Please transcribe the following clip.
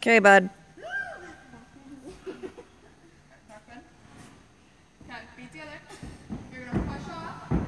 Okay, bud. Okay, feet together. You're gonna push off.